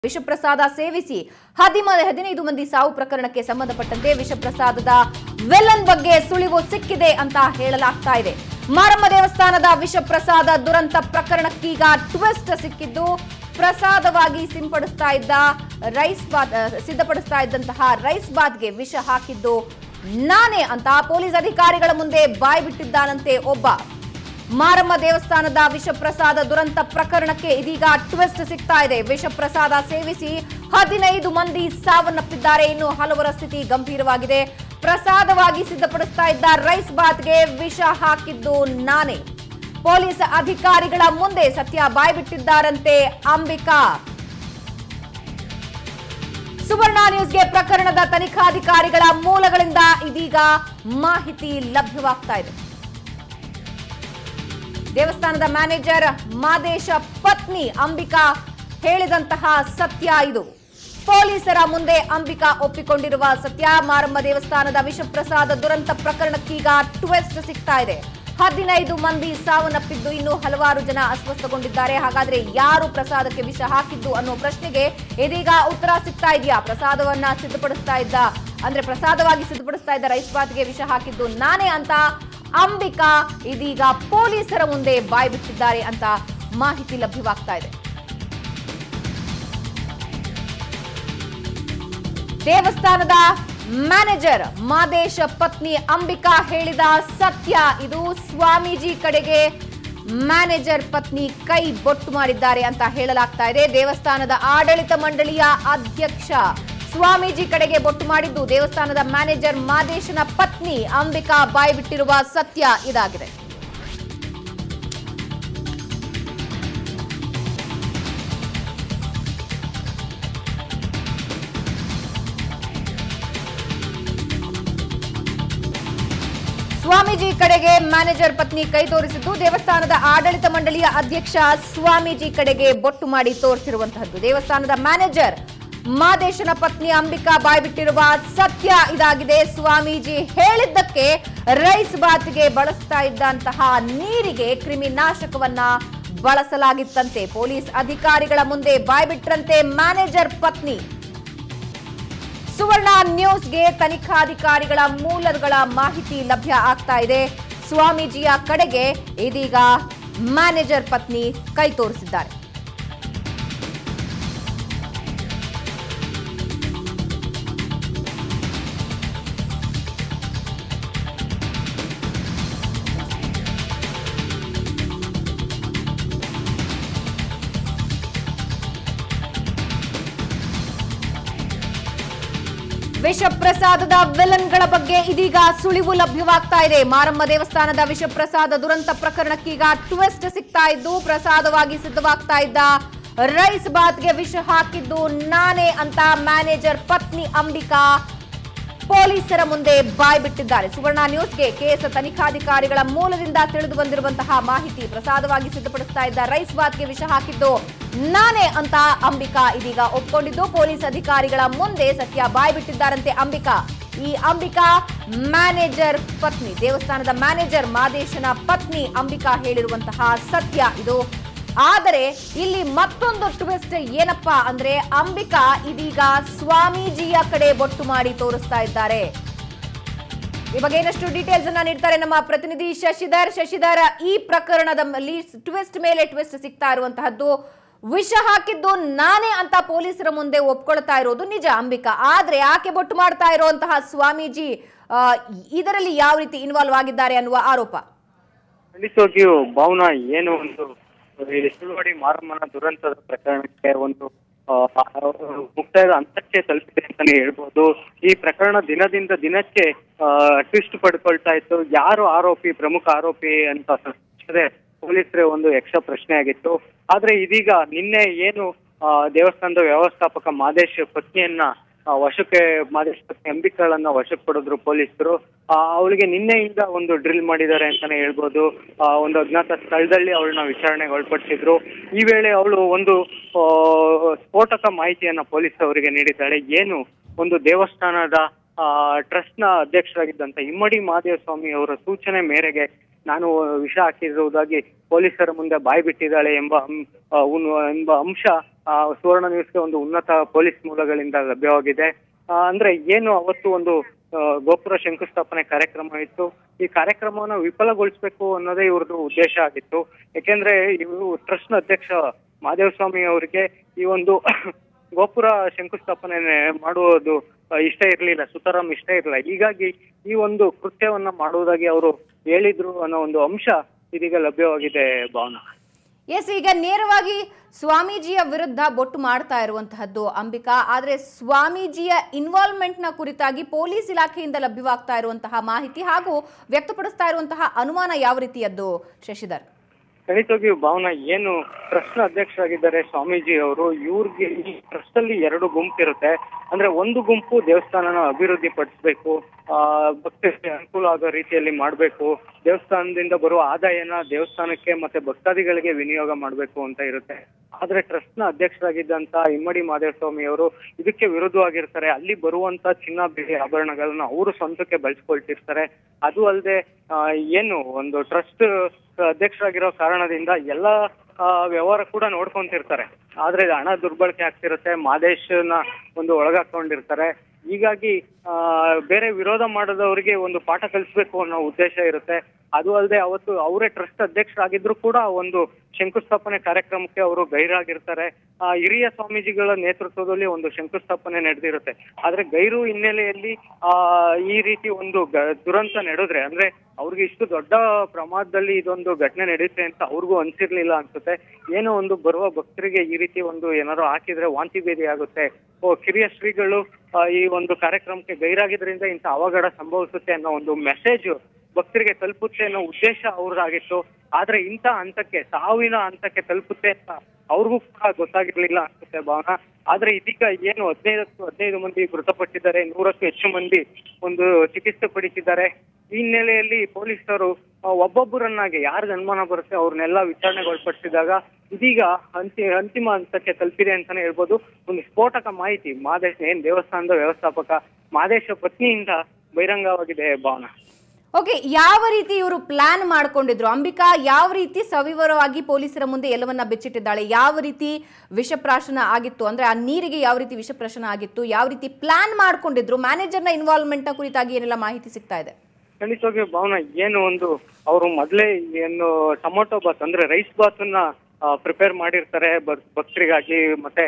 ವಿಷಪ್ರಸಾದ ಸೇವಿಸಿ 15 ಮಂದಿ ಸಾವು ಪ್ರಕರಣಕ್ಕೆ ಸಂಬಂಧಪಟ್ಟಂತೆ ವಿಷಪ್ರಸಾದದ ವಿಲನ್ ಬಗ್ಗೆ ಸುಳಿವು ಸಿಕ್ಕಿದೆ ಅಂತ ಹೇಳಲಾಗ್ತಾ ಇದೆ. ಮಾರಮ್ಮ ದೇವಸ್ಥಾನದ ವಿಷಪ್ರಸಾದ ದುರಂತ ಪ್ರಕರಣಕ್ಕೀಗ ಟ್ವಿಸ್ಟ್ ಸಿಕ್ಕಿದ್ದು, ಪ್ರಸಾದವಾಗಿ ಸಿದ್ಧಪಡಿಸ್ತಾ ಇದ್ದಂತಹ ರೈಸ್ ಬಾತ್ಗೆ ವಿಷ ಹಾಕಿದ್ದು ನಾನೇ ಅಂತ ಪೊಲೀಸ್ ಅಧಿಕಾರಿಗಳ ಮುಂದೆ ಬಾಯಿ ಬಿಟ್ಟಿದ್ದಾನಂತೆ ಒಬ್ಬ. ಮಾರಮ್ಮ ದೇವಸ್ಥಾನದ ವಿಷಪ್ರಸಾದ ದುರಂತ ಪ್ರಕರಣಕ್ಕೆ ಇದೀಗ ಟ್ವಿಸ್ಟ್ ಸಿಗ್ತಾ ಇದೆ. ವಿಷಪ್ರಸಾದ ಸೇವಿಸಿ 15 ಮಂದಿ ಸಾವನ್ನಪ್ಪಿದ್ದಾರೆ. ಇನ್ನು ಹಲವರ ಸ್ಥಿತಿ ಗಂಭೀರವಾಗಿದೆ. ಪ್ರಸಾದವಾಗಿ ಸಿದ್ಧಪಡಿಸ್ತಾ ಇದ್ದ ರೈಸ್ ಬಾತ್ಗೆ ವಿಷ ಹಾಕಿದ್ದು ನಾನೇ. ಪೊಲೀಸ್ ಅಧಿಕಾರಿಗಳ ಮುಂದೆ ಸತ್ಯ ಬಾಯ್ಬಿಟ್ಟಿದ್ದಾರಂತೆ ಅಂಬಿಕಾ. ಸುವರ್ಣ ನ್ಯೂಸ್ಗೆ ಪ್ರಕರಣದ ತನಿಖಾಧಿಕಾರಿಗಳ ಮೂಲಗಳಿಂದ ಇದೀಗ ಮಾಹಿತಿ ಲಭ್ಯವಾಗ್ತಾ ಇದೆ. ದೇವಸ್ಥಾನದ ಮ್ಯಾನೇಜರ್ ಮಾದೇಶ ಪತ್ನಿ ಅಂಬಿಕಾ ಹೇಳಿದಂತಹ ಸತ್ಯ ಇದು. ಪೊಲೀಸರ ಮುಂದೆ ಅಂಬಿಕಾ ಒಪ್ಪಿಕೊಂಡಿರುವ ಸತ್ಯ. ಮಾರಮ್ಮ ದೇವಸ್ಥಾನದ ವಿಷಪ್ರಸಾದ ದುರಂತ ಪ್ರಕರಣಕ್ಕೀಗ ಟ್ವಿಸ್ಟ್ ಸಿಗ್ತಾ ಇದೆ. 15 ಮಂದಿ ಸಾವನ್ನಪ್ಪಿದ್ದು, ಇನ್ನು ಹಲವಾರು ಜನ ಅಸ್ವಸ್ಥಗೊಂಡಿದ್ದಾರೆ. ಹಾಗಾದ್ರೆ ಯಾರು ಪ್ರಸಾದಕ್ಕೆ ವಿಷ ಹಾಕಿದ್ದು ಅನ್ನೋ ಪ್ರಶ್ನೆಗೆ ಇದೀಗ ಉತ್ತರ ಸಿಗ್ತಾ ಇದೆಯಾ? ಪ್ರಸಾದವಾಗಿ ಸಿದ್ಧಪಡಿಸ್ತಾ ಇದ್ದ ರೈಸ್ ಬಾತ್ಗೆ ವಿಷ ಹಾಕಿದ್ದು ನಾನೇ ಅಂತ ಅಂಬಿಕಾ ಇದೀಗ ಪೊಲೀಸರ ಮುಂದೆ ಬಾಯ್ಬಿಟ್ಟಿದ್ದಾರೆ ಅಂತ ಮಾಹಿತಿ ಲಭ್ಯವಾಗ್ತಾ ಇದೆ. ದೇವಸ್ಥಾನದ ಮ್ಯಾನೇಜರ್ ಮಾದೇಶ ಪತ್ನಿ ಅಂಬಿಕಾ ಹೇಳಿದ ಸತ್ಯ ಇದು. ಸ್ವಾಮೀಜಿ ಕಡೆಗೆ ಮ್ಯಾನೇಜರ್ ಪತ್ನಿ ಕೈ ಬೊಟ್ಟು ಮಾಡಿದ್ದಾರೆ ಅಂತ ಹೇಳಲಾಗ್ತಾ ಇದೆ. ದೇವಸ್ಥಾನದ ಆಡಳಿತ ಮಂಡಳಿಯ ಅಧ್ಯಕ್ಷ ಸ್ವಾಮೀಜಿ ಕಡೆಗೆ ಬೊಟ್ಟು ಮಾಡಿದ್ದು ದೇವಸ್ಥಾನದ ಮ್ಯಾನೇಜರ್ ಮಾದೇಶನ ಪತ್ನಿ ಅಂಬಿಕಾ ಬಾಯಿ ಬಿಟ್ಟಿರುವ ಸತ್ಯ ಇದಾಗಿದೆ. ಸ್ವಾಮೀಜಿ ಕಡೆಗೆ ಮ್ಯಾನೇಜರ್ ಪತ್ನಿ ಕೈ ತೋರಿಸಿದ್ದು, ದೇವಸ್ಥಾನದ ಆಡಳಿತ ಮಂಡಳಿಯ ಅಧ್ಯಕ್ಷ ಸ್ವಾಮೀಜಿ ಕಡೆಗೆ ಬೊಟ್ಟು ಮಾಡಿ ತೋರಿಸಿರುವಂತಹದ್ದು. ದೇವಸ್ಥಾನದ ಮ್ಯಾನೇಜರ್ ಮಾದೇಶನ ಪತ್ನಿ ಅಂಬಿಕಾ ಬಾಯ್ಬಿಟ್ಟಿರುವ ಸತ್ಯ ಇದಾಗಿದೆ. ಸ್ವಾಮೀಜಿ ಹೇಳಿದ್ದಕ್ಕೆ ರೈಸ್ ಬಾತ್ಗೆ ಬಳಸ್ತಾ ಇದ್ದಂತಹ ನೀರಿಗೆ ಕ್ರಿಮಿನಾಶಕವನ್ನ ಬಳಸಲಾಗಿತ್ತಂತೆ. ಪೊಲೀಸ್ ಅಧಿಕಾರಿಗಳ ಮುಂದೆ ಬಾಯ್ಬಿಟ್ರಂತೆ ಮ್ಯಾನೇಜರ್ ಪತ್ನಿ. ಸುವರ್ಣ ನ್ಯೂಸ್ಗೆ ತನಿಖಾಧಿಕಾರಿಗಳ ಮೂಲಗಳ ಮಾಹಿತಿ ಲಭ್ಯ ಆಗ್ತಾ ಇದೆ. ಸ್ವಾಮೀಜಿಯ ಕಡೆಗೆ ಇದೀಗ ಮ್ಯಾನೇಜರ್ ಪತ್ನಿ ಕೈ ತೋರಿಸಿದ್ದಾರೆ. ವಿಷಪ್ರಸಾದದ ವಿಲನ್ಗಳ ಬಗ್ಗೆ ಇದೀಗ ಸುಳಿವು ಲಭ್ಯವಾಗ್ತಾ ಇದೆ. ಮಾರಮ್ಮ ದೇವಸ್ಥಾನದ ವಿಷಪ್ರಸಾದ ದುರಂತ ಪ್ರಕರಣಕ್ಕೀಗ ಟ್ವಿಸ್ಟ್ ಸಿಗ್ತಾ ಇದ್ದು, ಪ್ರಸಾದವಾಗಿ ಸಿದ್ಧವಾಗ್ತಾ ಇದ್ದ ರೈಸ್ ಬಾತ್ಗೆ ವಿಷ ಹಾಕಿದ್ದು ನಾನೇ ಅಂತ ಮ್ಯಾನೇಜರ್ ಪತ್ನಿ ಅಂಬಿಕಾ ಪೊಲೀಸರ ಮುಂದೆ ಬಾಯ್ಬಿಟ್ಟಿದ್ದಾರೆ. ಸುವರ್ಣ ನ್ಯೂಸ್ಗೆ ಕೇಸ್ ತನಿಖಾಧಿಕಾರಿಗಳ ಮೂಲದಿಂದ ತಿಳಿದು ಬಂದಿರುವಂತಹ ಮಾಹಿತಿ. ಪ್ರಸಾದವಾಗಿ ಸಿದ್ಧಪಡಿಸ್ತಾ ಇದ್ದ ರೈಸ್ ಬಾತ್ಗೆ ವಿಷ ಹಾಕಿದ್ದು ನಾನೇ ಅಂತ ಅಂಬಿಕಾ ಇದೀಗ ಒಪ್ಪಿಕೊಂಡಿದ್ದು, ಪೊಲೀಸ್ ಅಧಿಕಾರಿಗಳ ಮುಂದೆ ಸತ್ಯ ಬಾಯ್ಬಿಟ್ಟಿದ್ದಾರಂತೆ ಅಂಬಿಕಾ. ಈ ಅಂಬಿಕಾ ಮ್ಯಾನೇಜರ್ ಪತ್ನಿ, ದೇವಸ್ಥಾನದ ಮ್ಯಾನೇಜರ್ ಮಾದೇಶನ ಪತ್ನಿ ಅಂಬಿಕಾ ಹೇಳಿರುವಂತಹ ಸತ್ಯ ಇದು. ಆದರೆ ಇಲ್ಲಿ ಮತ್ತೊಂದು ಟ್ವಿಸ್ಟ್ ಏನಪ್ಪಾ ಅಂದ್ರೆ, ಅಂಬಿಕಾ ಇದೀಗ ಸ್ವಾಮೀಜಿಯ ಕಡೆ ಬೊಟ್ಟು ಮಾಡಿ ತೋರಿಸ್ತಾ ಇದ್ದಾರೆ. ಈ ಬಗ್ಗೆ ಇನ್ನಷ್ಟು ಡೀಟೇಲ್ಸ್ ಅನ್ನ ನೀಡ್ತಾರೆ ನಮ್ಮ ಪ್ರತಿನಿಧಿ ಶಶಿಧರ್. ಈ ಪ್ರಕರಣದಲ್ಲಿ ಟ್ವಿಸ್ಟ್ ಮೇಲೆ ಟ್ವಿಸ್ಟ್ ಸಿಗ್ತಾ ಇರುವಂತಹದ್ದು. ವಿಷ ಹಾಕಿದ್ದು ನಾನೇ ಅಂತ ಪೊಲೀಸರ ಮುಂದೆ ಒಪ್ಕೊಳ್ತಾ ಇರೋದು ನಿಜ ಅಂಬಿಕಾ. ಆದ್ರೆ ಆಕೆ ಬೊಟ್ಟು ಮಾಡ್ತಾ ಇರುವಂತಹ ಸ್ವಾಮೀಜಿ ಇದರಲ್ಲಿ ಯಾವ ರೀತಿ ಇನ್ವಾಲ್ವ್ ಆಗಿದ್ದಾರೆ ಅನ್ನುವ ಆರೋಪ. ಖಂಡಿತವಾಗಿಯೂ ಭಾವನಾ, ಏನು ಒಂದು ಸುಳ್ವಾಡಿ ಮಾರಮ್ಮನ ದುರಂತದ ಪ್ರಕರಣಕ್ಕೆ ಒಂದು ಮುಕ್ತಾಯದ ಹಂತಕ್ಕೆ ತಲುಪಿದೆ ಅಂತಾನೆ ಹೇಳ್ಬೋದು. ಈ ಪ್ರಕರಣ ದಿನದಿಂದ ದಿನಕ್ಕೆ ಟ್ವಿಸ್ಟ್ ಪಡ್ಕೊಳ್ತಾ ಇತ್ತು. ಯಾರು ಆರೋಪಿ, ಪ್ರಮುಖ ಆರೋಪಿ ಅಂತ ಪೊಲೀಸರೇ ಒಂದು ಯಕ್ಷ ಪ್ರಶ್ನೆ ಆಗಿತ್ತು. ಆದ್ರೆ ಇದೀಗ ನಿನ್ನೆ ಏನು ದೇವಸ್ಥಾನದ ವ್ಯವಸ್ಥಾಪಕ ಮಾದೇಶ್ ಪತ್ನಿಯನ್ನ ಮಾದೇಶ್ ಪತ್ನಿ ಅಂಬಿಕಾಳನ್ನ ವಶಕ್ಕೆ ಪಡೆದ್ರು ಪೊಲೀಸರು. ಅವಳಿಗೆ ನಿನ್ನೆಯಿಂದ ಒಂದು ಡ್ರಿಲ್ ಮಾಡಿದ್ದಾರೆ ಅಂತಾನೆ ಹೇಳ್ಬೋದು. ಒಂದು ಅಜ್ಞಾತ ಸ್ಥಳದಲ್ಲಿ ಅವಳನ್ನ ವಿಚಾರಣೆಗೆ ಒಳಪಡಿಸಿದ್ರು. ಈ ವೇಳೆ ಅವಳು ಒಂದು ಸ್ಫೋಟಕ ಮಾಹಿತಿಯನ್ನ ಪೊಲೀಸ್ ಅವರಿಗೆ ನೀಡಿದ್ದಾಳೆ. ಏನು ಒಂದು ದೇವಸ್ಥಾನದ ಟ್ರಸ್ಟ್ ನ ಅಧ್ಯಕ್ಷರಾಗಿದ್ದಂತ ಇಮ್ಮಡಿ ಮಹದೇವ ಸ್ವಾಮಿ ಅವರ ಸೂಚನೆ ಮೇರೆಗೆ ನಾನು ವಿಷ ಹಾಕಿರುವುದಾಗಿ ಪೊಲೀಸರ ಮುಂದೆ ಬಾಯಿ ಬಿಟ್ಟಿದ್ದಾಳೆ ಎಂಬ ಅಂಶ ಸುವರ್ಣ ನ್ಯೂಸ್ಗೆ ಒಂದು ಉನ್ನತ ಪೊಲೀಸ್ ಮೂಲಗಳಿಂದ ಲಭ್ಯವಾಗಿದೆ. ಅಂದ್ರೆ ಏನು ಅವತ್ತು ಒಂದು ಗೋಪುರ ಶಂಕುಸ್ಥಾಪನೆ ಕಾರ್ಯಕ್ರಮ ಇತ್ತು. ಈ ಕಾರ್ಯಕ್ರಮವನ್ನು ವಿಫಲಗೊಳಿಸಬೇಕು ಅನ್ನೋದೇ ಇವ್ರದ್ದು ಉದ್ದೇಶ ಆಗಿತ್ತು. ಯಾಕೆಂದ್ರೆ ಇವರು ಟ್ರಸ್ಟ್ ಅಧ್ಯಕ್ಷ ಮಹದೇವಸ್ವಾಮಿ ಅವರಿಗೆ ಈ ಒಂದು ಗೋಪುರ ಶಂಕುಸ್ಥಾಪನೆ ಮಾಡುವುದು ಇಷ್ಟ ಇರಲಿಲ್ಲ, ಸುತರಾಮ್ ಇಷ್ಟ ಇರಲಿಲ್ಲ. ಹೀಗಾಗಿ ಈ ಒಂದು ಕೃತ್ಯವನ್ನ ಮಾಡುವುದಾಗಿ ಅವರು ಹೇಳಿದ್ರು ಅನ್ನೋ ಒಂದು ಅಂಶ ಇದೀಗ ಲಭ್ಯವಾಗಿದೆ ಭಾವನಾ. ಎಸ್, ಈಗ ನೇರವಾಗಿ ಸ್ವಾಮೀಜಿಯ ವಿರುದ್ಧ ಬೊಟ್ಟು ಮಾಡ್ತಾ ಇರುವಂತಹದ್ದು ಅಂಬಿಕಾ. ಆದ್ರೆ ಸ್ವಾಮೀಜಿಯ ಇನ್ವಾಲ್ವ್ಮೆಂಟ್ ನ ಕುರಿತಾಗಿ ಪೊಲೀಸ್ ಇಲಾಖೆಯಿಂದ ಲಭ್ಯವಾಗ್ತಾ ಇರುವಂತಹ ಮಾಹಿತಿ ಹಾಗೂ ವ್ಯಕ್ತಪಡಿಸ್ತಾ ಇರುವಂತಹ ಅನುಮಾನ ಯಾವ ರೀತಿಯದ್ದು ಶಶಿಧರ್? ಖಂಡಿತವಾಗಿಯೂ ಭಾವನಾ, ಏನು ಟ್ರಸ್ಟ್ ಅಧ್ಯಕ್ಷರಾಗಿದ್ದಾರೆ ಸ್ವಾಮೀಜಿ ಅವರು, ಇವ್ರಿಗೆ ಈ ಟ್ರಸ್ಟ್ ಅಲ್ಲಿ 2 ಗುಂಪು ಇರುತ್ತೆ. ಅಂದ್ರೆ ಒಂದು ಗುಂಪು ದೇವಸ್ಥಾನನ ಅಭಿವೃದ್ಧಿ ಪಡಿಸ್ಬೇಕು, ಭಕ್ತರಿಗೆ ಅನುಕೂಲ ಆಗೋ ರೀತಿಯಲ್ಲಿ ಮಾಡ್ಬೇಕು, ದೇವಸ್ಥಾನದಿಂದ ಬರುವ ಆದಾಯನ ದೇವಸ್ಥಾನಕ್ಕೆ ಮತ್ತೆ ಭಕ್ತಾದಿಗಳಿಗೆ ವಿನಿಯೋಗ ಮಾಡ್ಬೇಕು ಅಂತ ಇರುತ್ತೆ. ಆದ್ರೆ ಟ್ರಸ್ಟ್ ನ ಅಧ್ಯಕ್ಷರಾಗಿದ್ದಂತ ಇಮ್ಮಡಿ ಮಹದೇವಸ್ವಾಮಿ ಅವರು ಇದಕ್ಕೆ ವಿರುದ್ಧವಾಗಿರ್ತಾರೆ. ಅಲ್ಲಿ ಬರುವಂತ ಚಿನ್ನ ಬೆಳ್ಳಿ ಆಭರಣಗಳನ್ನ ಅವರು ಸ್ವಂತಕ್ಕೆ ಬಳಸ್ಕೊಳ್ತಿರ್ತಾರೆ. ಅದು ಅಲ್ಲದೆ ಏನು ಒಂದು ಟ್ರಸ್ಟ್ ಅಧ್ಯಕ್ಷರಾಗಿರೋ ಕಾರಣದಿಂದ ಎಲ್ಲ ವ್ಯವಹಾರ ಕೂಡ ನೋಡ್ಕೊಂತಿರ್ತಾರೆ. ಆದ್ರೆ ಹಣ ದುರ್ಬಳಕೆ ಆಗ್ತಿರುತ್ತೆ, ಮಾದೇಶನ ಒಂದು ಒಳಗಾಕೊಂಡಿರ್ತಾರೆ. ಹೀಗಾಗಿ ಬೇರೆ ವಿರೋಧ ಮಾಡದವರಿಗೆ ಒಂದು ಪಾಠ ಕಲಿಸ್ಬೇಕು ಅನ್ನೋ ಉದ್ದೇಶ ಇರುತ್ತೆ. ಅದು ಅಲ್ಲದೆ ಅವತ್ತು ಅವರೇ ಟ್ರಸ್ಟ್ ಅಧ್ಯಕ್ಷರಾಗಿದ್ರು ಕೂಡ ಒಂದು ಶಂಕುಸ್ಥಾಪನೆ ಕಾರ್ಯಕ್ರಮಕ್ಕೆ ಅವರು ಗೈರಾಗಿರ್ತಾರೆ. ಹಿರಿಯ ಸ್ವಾಮೀಜಿಗಳ ನೇತೃತ್ವದಲ್ಲಿ ಒಂದು ಶಂಕುಸ್ಥಾಪನೆ ನಡೆದಿರುತ್ತೆ. ಆದ್ರೆ ಗೈರು ಹಿನ್ನೆಲೆಯಲ್ಲಿ ಈ ರೀತಿ ಒಂದು ದುರಂತ ನಡೆದ್ರೆ, ಅಂದ್ರೆ ಅವ್ರಿಗೆ ಇಷ್ಟು ದೊಡ್ಡ ಪ್ರಮಾದದಲ್ಲಿ ಇದೊಂದು ಘಟನೆ ನಡೆಯುತ್ತೆ ಅಂತ ಅವ್ರಿಗೂ ಅನ್ಸಿರ್ಲಿಲ್ಲ ಅನ್ಸುತ್ತೆ. ಏನೋ ಒಂದು ಬರುವ ಭಕ್ತರಿಗೆ ಈ ರೀತಿ ಒಂದು ಏನಾದ್ರು ಹಾಕಿದ್ರೆ ವಾಂತಿ ಭೇದಿ ಆಗುತ್ತೆ, ಕಿರಿಯ ಶ್ರೀಗಳು ಈ ಒಂದು ಕಾರ್ಯಕ್ರಮಕ್ಕೆ ಗೈರಾಗಿದ್ರಿಂದ ಇಂಥ ಅವಘಡ ಸಂಭವಿಸುತ್ತೆ ಅನ್ನೋ ಒಂದು ಮೆಸೇಜ್ ಭಕ್ತರಿಗೆ ತಲುಪುತ್ತೆ ಅನ್ನೋ ಉದ್ದೇಶ ಅವ್ರದ್ದಾಗಿತ್ತು. ಆದ್ರೆ ಇಂಥ ಹಂತಕ್ಕೆ, ಸಾವಿನ ಹಂತಕ್ಕೆ ತಲುಪುತ್ತೆ ಅಂತ ಅವ್ರಿಗೂ ಕೂಡ ಗೊತ್ತಾಗಿರ್ಲಿಲ್ಲ ಅನ್ಸುತ್ತೆ ಭಾವನಾ. ಆದ್ರೆ ಇದೀಗ ಏನು 15 ಮಂದಿ ಮೃತಪಟ್ಟಿದ್ದಾರೆ, 100ಕ್ಕೂ ಹೆಚ್ಚು ಮಂದಿ ಒಂದು ಚಿಕಿತ್ಸೆ ಪಡಿಸಿದ್ದಾರೆ. ಈ ಹಿನ್ನೆಲೆಯಲ್ಲಿ ಪೊಲೀಸರು ಒಬ್ಬೊಬ್ಬರನ್ನಾಗಿ ಯಾರಿಗೆ ಅನುಮಾನ ಬರುತ್ತೆ ಅವ್ರನ್ನೆಲ್ಲ ವಿಚಾರಣೆಗೊಳಪಡಿಸಿದಾಗ ಇದೀಗ ಅಂತಿಮ ಹಂತಕ್ಕೆ ತಲುಪಿದೆ ಅಂತಾನೆ ಹೇಳ್ಬೋದು. ಒಂದು ಸ್ಫೋಟಕ ಮಾಹಿತಿ ಮಾದೇಶ್ ದೇವಸ್ಥಾನದ ವ್ಯವಸ್ಥಾಪಕ ಮಾದೇಶ ಪತ್ನಿಯಿಂದ ಬಹಿರಂಗವಾಗಿದೆ ಭಾವನಾ. ಓಕೆ, ಯಾವ ರೀತಿ ಇವರು ಪ್ಲಾನ್ ಮಾಡ್ಕೊಂಡಿದ್ರು ಅಂಬಿಕಾ? ಯಾವ ರೀತಿ ಸವಿವರವಾಗಿ ಪೊಲೀಸರ ಮುಂದೆ ಎಲ್ಲವನ್ನ ಬೆಚ್ಚಿಟ್ಟಿದ್ದಾಳೆ? ಯಾವ ರೀತಿ ವಿಷಪ್ರಾಶನ ಆಗಿತ್ತು, ಅಂದ್ರೆ ಆ ನೀರಿಗೆ ಯಾವ ರೀತಿ ವಿಷಪ್ರಾಶನ ಆಗಿತ್ತು, ಯಾವ ರೀತಿ ಪ್ಲಾನ್ ಮಾಡ್ಕೊಂಡಿದ್ರು? ಮ್ಯಾನೇಜರ್ನ ಇನ್ವಾಲ್ವ್ಮೆಂಟ್ ನ ಕುರಿತಾಗಿ ಏನೆಲ್ಲ ಮಾಹಿತಿ ಸಿಗ್ತಾ ಇದೆ? ಖಂಡಿತವಾಗಿ ಭಾವನಾ, ಏನು ಒಂದು ಅವರು ಮೊದಲೇ ಏನು ಟೊಮೊಟೊ ಬಾತ್ ಅಂದ್ರೆ ರೈಸ್ ಬಾತನ್ನ ಪ್ರಿಪೇರ್ ಮಾಡಿರ್ತಾರೆ ಭಕ್ತರಿಗಾಗಿ, ಮತ್ತೆ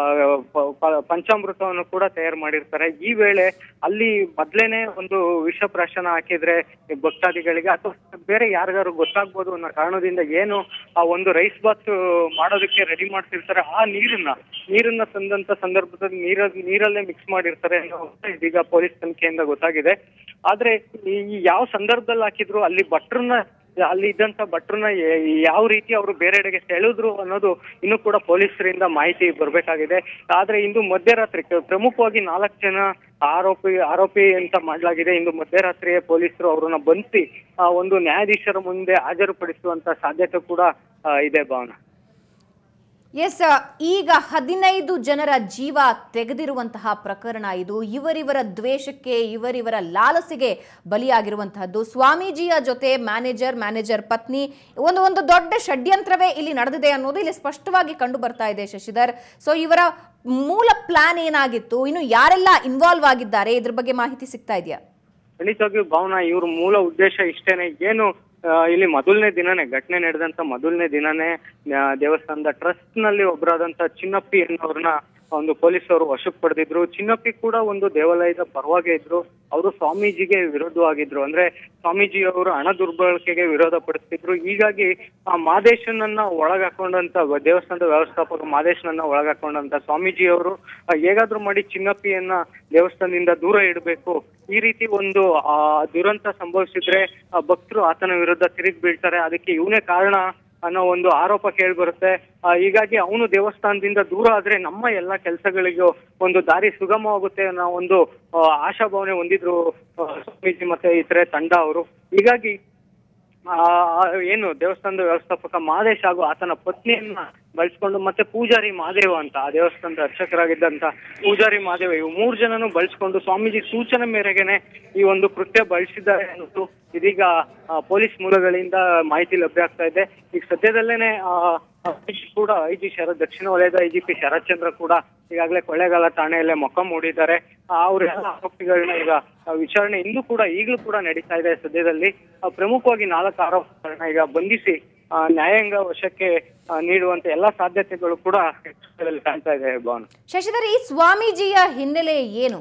ಪಂಚಾಮೃತವನ್ನು ಕೂಡ ತಯಾರು ಮಾಡಿರ್ತಾರೆ. ಈ ವೇಳೆ ಅಲ್ಲಿ ಮೊದ್ಲೇನೆ ಒಂದು ವಿಷಪ್ರಾಶನ ಹಾಕಿದ್ರೆ ಭಕ್ತಾದಿಗಳಿಗೆ ಅಥವಾ ಬೇರೆ ಯಾರಿಗಾರು ಗೊತ್ತಾಗ್ಬೋದು ಅನ್ನೋ ಕಾರಣದಿಂದ ಏನು ಆ ಒಂದು ರೈಸ್ ಬಾತ್ ಮಾಡೋದಕ್ಕೆ ರೆಡಿ ಮಾಡ್ತಿರ್ತಾರೆ. ಆ ನೀರನ್ನ ತಂದಂತ ಸಂದರ್ಭದಲ್ಲಿ ನೀರಲ್ಲೇ ಮಿಕ್ಸ್ ಮಾಡಿರ್ತಾರೆ ಇದೀಗ ಪೊಲೀಸ್ ತನಿಖೆಯಿಂದ ಗೊತ್ತಾಗಿದೆ. ಆದ್ರೆ ಈ ಯಾವ ಸಂದರ್ಭದಲ್ಲಿ ಹಾಕಿದ್ರು ಅಲ್ಲಿ ಇದ್ದಂತ ಭಟ್ರನ್ನ ಯಾವ ರೀತಿ ಅವರು ಬೇರೆಡೆಗೆ ಸೆಳೆದ್ರು ಅನ್ನೋದು ಇನ್ನೂ ಕೂಡ ಪೊಲೀಸರಿಂದ ಮಾಹಿತಿ ಬರ್ಬೇಕಾಗಿದೆ. ಆದ್ರೆ ಇಂದು ಮಧ್ಯರಾತ್ರಿ ಪ್ರಮುಖವಾಗಿ 4 ಜನ ಆರೋಪಿ ಅಂತ ಮಾಡಲಾಗಿದೆ. ಇಂದು ಮಧ್ಯರಾತ್ರಿಯೇ ಪೊಲೀಸರು ಅವರನ್ನ ಬಂಧಿಸಿ ಒಂದು ನ್ಯಾಯಾಧೀಶರ ಮುಂದೆ ಹಾಜರುಪಡಿಸುವಂತ ಸಾಧ್ಯತೆ ಕೂಡ ಇದೆ ಭಾವನಾ. ಎಸ್, ಈಗ 15 ಜನರ ಜೀವ ತೆಗೆದಿರುವಂತಹ ಪ್ರಕರಣ ಇದು. ಇವರಿವರ ದ್ವೇಷಕ್ಕೆ, ಇವರಿವರ ಲಾಲಸೆಗೆ ಬಲಿಯಾಗಿರುವಂತಹದ್ದು. ಸ್ವಾಮೀಜಿಯ ಜೊತೆ ಮ್ಯಾನೇಜರ್ ಪತ್ನಿ ಒಂದು ದೊಡ್ಡ ಷಡ್ಯಂತ್ರವೇ ಇಲ್ಲಿ ನಡೆದಿದೆ ಅನ್ನೋದು ಇಲ್ಲಿ ಸ್ಪಷ್ಟವಾಗಿ ಕಂಡು ಬರ್ತಾ ಇದೆ ಶಶಿಧರ್. ಸೊ ಇವರ ಮೂಲ ಪ್ಲಾನ್ ಏನಾಗಿತ್ತು, ಇನ್ನು ಯಾರೆಲ್ಲ ಇನ್ವಾಲ್ವ್ ಆಗಿದ್ದಾರೆ, ಇದ್ರ ಬಗ್ಗೆ ಮಾಹಿತಿ ಸಿಗ್ತಾ ಇದೆಯಾ? ಖಂಡಿತವಾಗಿಯೂ ಭಾವನಾ, ಇವ್ರ ಮೂಲ ಉದ್ದೇಶ ಇಷ್ಟೇನೆ. ಏನು ಇಲ್ಲಿ ಮೊದಲನೇ ದಿನನೇ ಘಟನೆ ನಡೆದಂತ ಮೊದಲನೇ ದಿನನೇ ದೇವಸ್ಥಾನದ ಟ್ರಸ್ಟ್ ನಲ್ಲಿ ಒಬ್ಬರಾದಂತ ಚಿನ್ನಪ್ಪಿ ಅನ್ನೋರ್ನ ಒಂದು ಪೊಲೀಸರು ವಶಕ್ಕೆ ಪಡೆದಿದ್ರು. ಚಿನ್ನಪ್ಪಿ ಕೂಡ ಒಂದು ದೇವಾಲಯದ ಪರವಾಗಿ ಇದ್ರು. ಅವರು ಸ್ವಾಮೀಜಿಗೆ ವಿರೋಧವಾಗಿದ್ರು. ಅಂದ್ರೆ ಸ್ವಾಮೀಜಿಯವರು ಹಣ ದುರ್ಬಳಕೆಗೆ ವಿರೋಧ ಪಡಿಸ್ತಿದ್ರು. ಹೀಗಾಗಿ ಆ ಮಾದೇಶನನ್ನ ಒಳಗಾಕೊಂಡಂತ ದೇವಸ್ಥಾನದ ವ್ಯವಸ್ಥಾಪಕ ಮಾದೇಶನನ್ನ ಒಳಗಾಕೊಂಡಂತ ಸ್ವಾಮೀಜಿಯವರು ಹೇಗಾದ್ರೂ ಮಾಡಿ ಚಿನ್ನಪ್ಪಿಯನ್ನ ದೇವಸ್ಥಾನದಿಂದ ದೂರ ಇಡಬೇಕು, ಈ ರೀತಿ ಒಂದು ದುರಂತ ಸಂಭವಿಸಿದ್ರೆ ಭಕ್ತರು ಆತನ ವಿರುದ್ಧ ತಿರುಗಿ ಬೀಳ್ತಾರೆ, ಅದಕ್ಕೆ ಇವನೇ ಕಾರಣ ಅನ್ನೋ ಒಂದು ಆರೋಪ ಕೇಳಿ ಬರುತ್ತೆ. ಹೀಗಾಗಿ ಅವನು ದೇವಸ್ಥಾನದಿಂದ ದೂರ ಆದ್ರೆ ನಮ್ಮ ಎಲ್ಲಾ ಕೆಲಸಗಳಿಗೂ ಒಂದು ದಾರಿ ಸುಗಮವಾಗುತ್ತೆ ಅನ್ನೋ ಒಂದು ಆಶಾಭಾವನೆ ಹೊಂದಿದ್ರು ಸ್ವಾಮೀಜಿ ಮತ್ತೆ ಇತರೆ ತಂಡ ಅವರು. ಹೀಗಾಗಿ ಏನು ದೇವಸ್ಥಾನದ ವ್ಯವಸ್ಥಾಪಕ ಮಾದೇಶ್ ಹಾಗೂ ಆತನ ಪತ್ನಿಯನ್ನ ಬಳಸ್ಕೊಂಡು ಮತ್ತೆ ಪೂಜಾರಿ ಮಹಾದೇವ ಅಂತ ಆ ದೇವಸ್ಥಾನದ ಅರ್ಚಕರಾಗಿದ್ದಂತ ಪೂಜಾರಿ ಮಹಾದೇವ ಇವು 3 ಜನನು ಬಳಸ್ಕೊಂಡು ಸ್ವಾಮೀಜಿ ಸೂಚನೆ ಮೇರೆಗೆನೆ ಈ ಒಂದು ಕೃತ್ಯ ಬಳಸಿದ್ದಾರೆ ಅನ್ನೋದು ಇದೀಗ ಪೊಲೀಸ್ ಮೂಲಗಳಿಂದ ಮಾಹಿತಿ ಲಭ್ಯ ಆಗ್ತಾ ಇದೆ. ಈಗ ಸದ್ಯದಲ್ಲೇನೆ ಕೂಡ ದಕ್ಷಿಣ ವಲಯದ IGP ಶರತ್ ಚಂದ್ರ ಕೂಡ ಈಗಾಗಲೇ ಕೊಳ್ಳೇಗಾಲ ಠಾಣೆಯಲ್ಲೇ ಮೊಕಂ ಹೂಡಿದ್ದಾರೆ. ಅವರೆಲ್ಲ ಆರೋಪಿಗಳನ್ನ ಈಗ ವಿಚಾರಣೆ ಈಗಲೂ ಕೂಡ ನಡೀತಾ ಇದೆ. ಸದ್ಯದಲ್ಲಿ ಪ್ರಮುಖವಾಗಿ 4 ಆರೋಪಿಗಳನ್ನ ಈಗ ಬಂಧಿಸಿ ನ್ಯಾಯಾಂಗ ವಶಕ್ಕೆ ನೀಡುವಂತ ಎಲ್ಲಾ ಸಾಧ್ಯತೆಗಳು ಕೂಡ ಕಾಣ್ತಾ ಇದೆ. ಶಶಿಧರ್, ಈ ಸ್ವಾಮೀಜಿಯ ಹಿನ್ನೆಲೆ ಏನು?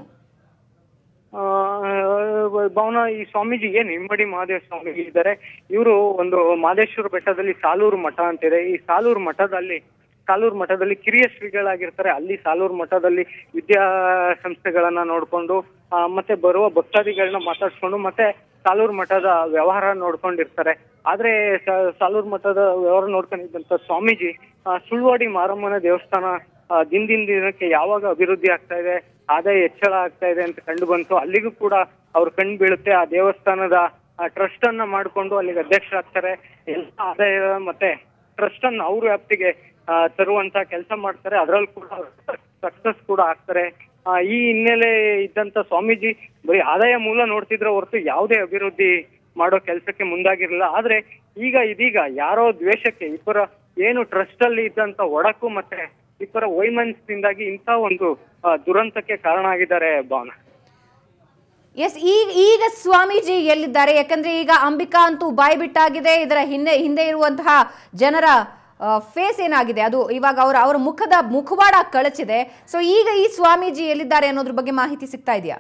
ಭವನ ಈ ಸ್ವಾಮೀಜಿ ಏನ್ ಇಮ್ಮಡಿ ಮಹಾದೇವ ಸ್ವಾಮೀಜಿ ಇದ್ದಾರೆ. ಇವರು ಒಂದು ಮಹದೇಶ್ವರ ಬೆಟ್ಟದಲ್ಲಿ ಸಾಲೂರು ಮಠ ಅಂತಿದೆ. ಈ ಸಾಲೂರು ಮಠದಲ್ಲಿ ಕಿರಿಯ ಶ್ರೀಗಳಾಗಿರ್ತಾರೆ. ಅಲ್ಲಿ ಸಾಲೂರು ಮಠದಲ್ಲಿ ವಿದ್ಯಾ ಸಂಸ್ಥೆಗಳನ್ನ ನೋಡ್ಕೊಂಡು ಮತ್ತೆ ಬರುವ ಭಕ್ತಾದಿಗಳನ್ನ ಮಾತಾಡ್ಸ್ಕೊಂಡು ಮತ್ತೆ ಸಾಲೂರು ಮಠದ ವ್ಯವಹಾರ ನೋಡ್ಕೊಂಡಿರ್ತಾರೆ. ಆದ್ರೆ ಸಾಲೂರು ಮಠದ ವ್ಯವಹಾರ ನೋಡ್ಕೊಂಡಿದ್ದಂತ ಸ್ವಾಮೀಜಿ ಸುಳ್ವಾಡಿ ಮಾರಮ್ಮನ ದೇವಸ್ಥಾನ ದಿನಕ್ಕೆ ಯಾವಾಗ ಅಭಿವೃದ್ಧಿ ಆಗ್ತಾ ಇದೆ, ಆದಾಯ ಹೆಚ್ಚಳ ಆಗ್ತಾ ಇದೆ ಅಂತ ಕಂಡು ಬಂತು. ಅಲ್ಲಿಗೂ ಕೂಡ ಅವ್ರು ಕಣ್ ಬೀಳುತ್ತೆ. ಆ ದೇವಸ್ಥಾನದ ಟ್ರಸ್ಟ್ ಅನ್ನ ಮಾಡ್ಕೊಂಡು ಅಲ್ಲಿಗೆ ಅಧ್ಯಕ್ಷರಾಗ್ತಾರೆ. ಎಲ್ಲ ಆದಾಯ ಮತ್ತೆ ಟ್ರಸ್ಟ್ ಅನ್ನ ಅವ್ರ ವ್ಯಾಪ್ತಿಗೆ ತರುವಂತ ಕೆಲಸ ಮಾಡ್ತಾರೆ. ಅದ್ರಲ್ಲಿ ಕೂಡ ಸಕ್ಸಸ್ ಕೂಡ ಆಗ್ತಾರೆ. ಈ ಹಿನ್ನೆಲೆ ಇದ್ದಂತ ಸ್ವಾಮೀಜಿ ಬರೀ ಆದಾಯ ಮೂಲ ನೋಡ್ತಿದ್ರೆ ಹೊರತು ಯಾವುದೇ ಅಭಿವೃದ್ಧಿ ಮಾಡೋ ಕೆಲಸಕ್ಕೆ ಮುಂದಾಗಿರ್ಲಿಲ್ಲ. ಆದ್ರೆ ಇದೀಗ ಯಾರೋ ದ್ವೇಷಕ್ಕೆ ಇಬ್ಬರ ಏನು ಟ್ರಸ್ಟ್ ಅಲ್ಲಿ ಇದ್ದಂತ ಒಡಕು ಮತ್ತೆ ಇಬ್ಬರ ವೈಮನಸ್ಸಿನಿಂದಾಗಿ ಇಂಥ ಒಂದು ದುರಂತಕ್ಕೆ ಕಾರಣ ಆಗಿದ್ದಾರೆ. ಭಾವನ ಎಸ್, ಈಗ ಸ್ವಾಮೀಜಿ ಎಲ್ಲಿದ್ದಾರೆ? ಯಾಕಂದ್ರೆ ಈಗ ಅಂಬಿಕಾ ಅಂತೂ ಬಾಯಿ ಬಿಟ್ಟಾಗಿದೆ. ಇದರ ಹಿಂದೆ ಇರುವಂತಹ ಜನರ ಫೇಸ್ ಏನಾಗಿದೆ ಅದು ಇವಾಗ ಅವರ ಮುಖವಾಡ ಕಳಚಿದೆ. ಸೊ ಈಗ ಈ ಸ್ವಾಮೀಜಿ ಎಲ್ಲಿದ್ದಾರೆ ಅನ್ನೋದ್ರ ಬಗ್ಗೆ ಮಾಹಿತಿ ಸಿಗ್ತಾ ಇದೆಯಾ?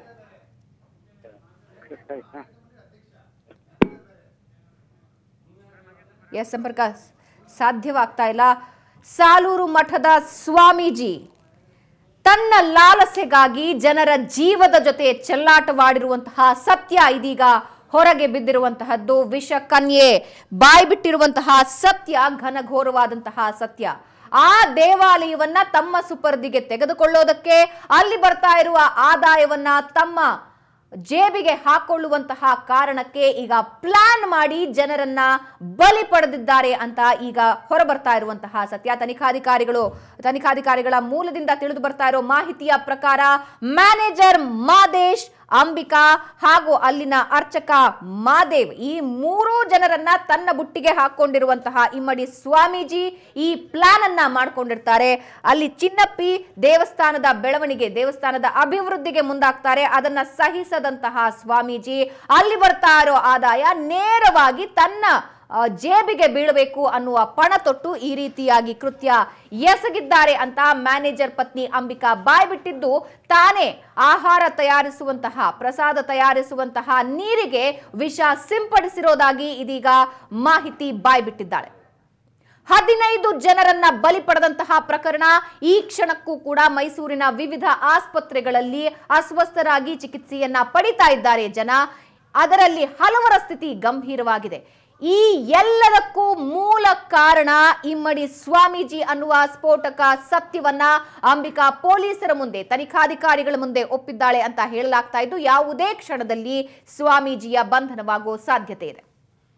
ಎಸ್, ಸಂಪರ್ಕ ಸಾಧ್ಯವಾಗ್ತಾ ಇಲ್ಲ. ಸಾಲೂರು ಮಠದ ಸ್ವಾಮೀಜಿ ತನ್ನ ಲಾಲಸೆಗಾಗಿ ಜನರ ಜೀವದ ಜೊತೆ ಚೆಲ್ಲಾಟವಾಡಿರುವಂತಹ ಸತ್ಯ ಇದೀಗ ಹೊರಗೆ ಬಿದ್ದಿರುವಂತಹದ್ದು. ವಿಷ ಕನ್ಯೆ ಬಾಯಿ ಬಿಟ್ಟಿರುವಂತಹ ಸತ್ಯ, ಘನಘೋರವಾದಂತಹ ಸತ್ಯ. ಆ ದೇವಾಲಯವನ್ನ ತಮ್ಮ ಸುಪರ್ದಿಗೆ ತೆಗೆದುಕೊಳ್ಳೋದಕ್ಕೆ, ಅಲ್ಲಿ ಬರ್ತಾ ಇರುವ ಆದಾಯವನ್ನ ತಮ್ಮ ಜೇಬಿಗೆ ಹಾಕೊಳ್ಳುವಂತಹ ಕಾರಣಕ್ಕೆ ಈಗ ಪ್ಲಾನ್ ಮಾಡಿ ಜನರನ್ನ ಬಲಿ ಪಡೆದಿದ್ದಾರೆ ಅಂತ ಈಗ ಹೊರಬರ್ತಾ ಇರುವಂತಹ ಸತ್ಯ. ತನಿಖಾಧಿಕಾರಿಗಳ ಮೂಲದಿಂದ ತಿಳಿದು ಬರ್ತಾ ಇರೋ ಮಾಹಿತಿಯ ಪ್ರಕಾರ ಮ್ಯಾನೇಜರ್ ಮಾದೇಶ್, ಅಂಬಿಕಾ ಹಾಗೂ ಅಲ್ಲಿನ ಅರ್ಚಕ ಮಾದೇವ್, ಈ 3 ಜನರನ್ನ ತನ್ನ ಬುಟ್ಟಿಗೆ ಹಾಕೊಂಡಿರುವಂತಹ ಇಮ್ಮಡಿ ಸ್ವಾಮೀಜಿ ಈ ಪ್ಲಾನ್ ಅನ್ನ ಮಾಡ್ಕೊಂಡಿರ್ತಾರೆ. ಅಲ್ಲಿ ಚಿನ್ನಪ್ಪಿ ದೇವಸ್ಥಾನದ ಬೆಳವಣಿಗೆ, ದೇವಸ್ಥಾನದ ಅಭಿವೃದ್ಧಿಗೆ ಮುಂದಾಗ್ತಾರೆ. ಅದನ್ನ ಸಹಿಸದಂತಹ ಸ್ವಾಮೀಜಿ ಅಲ್ಲಿ ಬರ್ತಾ ಇರೋ ಆದಾಯ ನೇರವಾಗಿ ತನ್ನ ಜೇಬಿಗೆ ಬೀಳಬೇಕು ಅನ್ನುವ ಪಣ ತೊಟ್ಟು ಈ ರೀತಿಯಾಗಿ ಕೃತ್ಯ ಎಸಗಿದ್ದಾರೆ ಅಂತ ಮ್ಯಾನೇಜರ್ ಪತ್ನಿ ಅಂಬಿಕಾ ಬಾಯ್ಬಿಟ್ಟಿದ್ದು, ತಾನೇ ಆಹಾರ ತಯಾರಿಸುವಂತಹ, ಪ್ರಸಾದ ತಯಾರಿಸುವಂತಹ ನೀರಿಗೆ ವಿಷ ಸಿಂಪಡಿಸಿರೋದಾಗಿ ಇದೀಗ ಮಾಹಿತಿ ಬಾಯ್ಬಿಟ್ಟಿದ್ದಾಳೆ. 15 ಜನರನ್ನ ಬಲಿ ಪಡೆದಂತಹ ಪ್ರಕರಣ ಈ ಕ್ಷಣಕ್ಕೂ ಕೂಡ ಮೈಸೂರಿನ ವಿವಿಧ ಆಸ್ಪತ್ರೆಗಳಲ್ಲಿ ಅಸ್ವಸ್ಥರಾಗಿ ಚಿಕಿತ್ಸೆಯನ್ನ ಪಡಿತಾ ಇದ್ದಾರೆ ಜನ. ಅದರಲ್ಲಿ ಹಲವರ ಸ್ಥಿತಿ ಗಂಭೀರವಾಗಿದೆ. ಈ ಎಲ್ಲದಕ್ಕೂ ಮೂಲ ಕಾರಣ ಇಮ್ಮಡಿ ಸ್ವಾಮೀಜಿ ಅನ್ನುವ ಸ್ಫೋಟಕ ಸತ್ಯವನ್ನ ಅಂಬಿಕಾ ಪೊಲೀಸರ ಮುಂದೆ, ತನಿಖಾಧಿಕಾರಿಗಳ ಮುಂದೆ ಒಪ್ಪಿದ್ದಾಳೆ ಅಂತ ಹೇಳಲಾಗ್ತಾ ಇದ್ದು, ಯಾವುದೇ ಕ್ಷಣದಲ್ಲಿ ಸ್ವಾಮೀಜಿಯ ಬಂಧನವಾಗುವ ಸಾಧ್ಯತೆ ಇದೆ.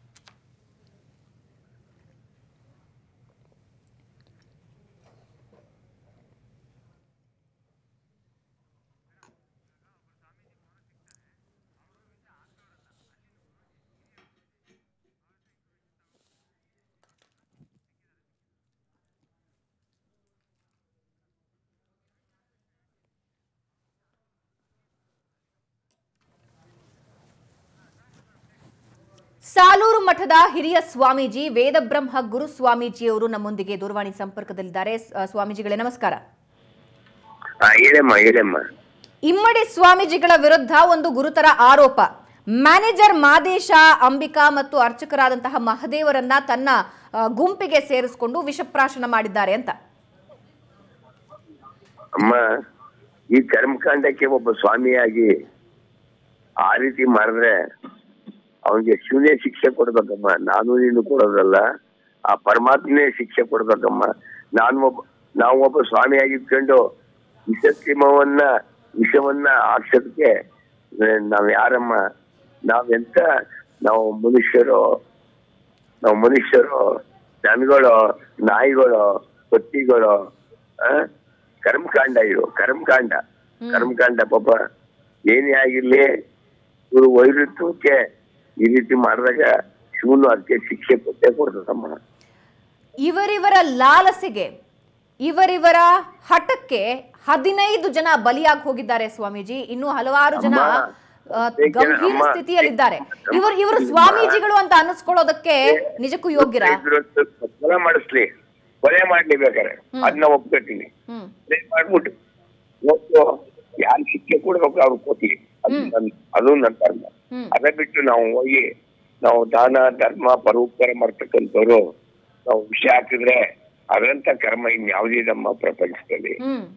ಸಾಲೂರು ಮಠದ ಹಿರಿಯ ಸ್ವಾಮೀಜಿ ವೇದಬ್ರಹ್ಮ ಗುರು ಸ್ವಾಮೀಜಿಯವರು ನಮ್ಮೊಂದಿಗೆ ದೂರವಾಣಿ ಸಂಪರ್ಕದಲ್ಲಿದ್ದಾರೆ. ಸ್ವಾಮೀಜಿಗಳೇ ನಮಸ್ಕಾರ. ಇಮ್ಮಡಿ ಸ್ವಾಮೀಜಿಗಳ ವಿರುದ್ಧ ಒಂದು ಗುರುತರ ಆರೋಪ, ಮ್ಯಾನೇಜರ್ ಮಾದೇಶ, ಅಂಬಿಕಾ ಮತ್ತು ಅರ್ಚಕರಾದಂತಹ ಮಹದೇವರನ್ನ ತನ್ನ ಗುಂಪಿಗೆ ಸೇರಿಸಿಕೊಂಡು ವಿಷಪ್ರಾಶನ ಮಾಡಿದ್ದಾರೆ ಅಂತ. ಅಮ್ಮ, ಈ ಕರ್ಮಕಾಂಡಕ್ಕೆ ಒಬ್ಬ ಸ್ವಾಮಿಯಾಗಿ ಆ ರೀತಿ ಮಾಡಿದ್ರೆ ಅವನಿಗೆ ಶೂನ್ಯ ಶಿಕ್ಷೆ ಕೊಡ್ಬೇಕಮ್ಮ. ನಾನು ನೀನು ಕೊಡೋದಲ್ಲ, ಆ ಪರಮಾತ್ಮನೇ ಶಿಕ್ಷೆ ಕೊಡ್ಬೇಕಮ್ಮ. ನಾವು ಒಬ್ಬ ಸ್ವಾಮಿಯಾಗಿದ್ಕೊಂಡು ವಿಷವನ್ನ ಹಾಕ್ಸೋದಕ್ಕೆ ನಾವ್ ಯಾರಮ್ಮ? ನಾವು ಮನುಷ್ಯರು, ಜನಗಳು, ನಾಯಿಗಳು, ಪತ್ತಿಗಳು ಕರ್ಮಕಾಂಡ ಇದು ಕರ್ಮಕಾಂಡ ಪಾಪ ಏನೇ ಆಗಿರ್ಲಿ ಇವರು ವೈರುತ್ವಕ್ಕೆ ಈ ರೀತಿ ಮಾಡಿದಾಗ ಶಿವನು ಅದಕ್ಕೆ ಶಿಕ್ಷೆ ಕೊಟ್ಟೇ ಕೊಡ್ತದಮ್ಮ. ಇವರಿವರ ಲಾಲಸೆಗೆ ಇವರಿವರ ಹಠಕ್ಕೆ 15 ಜನ ಬಲಿಯಾಗಿ ಹೋಗಿದ್ದಾರೆ ಸ್ವಾಮೀಜಿ. ಇನ್ನು ಹಲವಾರು ಜನ ಗಂಭೀರ ಸ್ಥಿತಿಯಲ್ಲಿದ್ದಾರೆ. ಇವರು ಸ್ವಾಮೀಜಿಗಳು ಅಂತ ಅನ್ನಿಸ್ಕೊಳ್ಳೋದಕ್ಕೆ ನಿಜಕ್ಕೂ ಯೋಗ್ಯರ? ಕೊಲೆ ಮಾಡಿಸ್ಲಿ, ಕೊಲೆ ಮಾಡ್ಲಿ ಬೇಕಾರೆ ಅದನ್ನ ಒಪ್ಕೊತೀನಿ. ಮಾಡ್ಬಿಟ್ಟು ಯಾರು ಶಿಕ್ಷೆ ಕೊಡ್ಬೇಕು ಅವ್ರು ಕೊಡ್ಲಿ, ಅದು ನನ್ನ ಧರ್ಮ. ಅದ ಬಿಟ್ಟು ನಾವು ಹೋಗಿ ನಾವು ದಾನ ಧರ್ಮ ಪರೋಪಕಾರ ಮಾಡ್ತಕ್ಕಂಥವ್ರು ನಾವು ವಿಷ ಹಾಕಿದ್ರೆ ಅದಂತ ಕರ್ಮ ಇನ್ಯಾವುದಿದಮ್ಮ ಪ್ರಪಂಚದಲ್ಲಿ.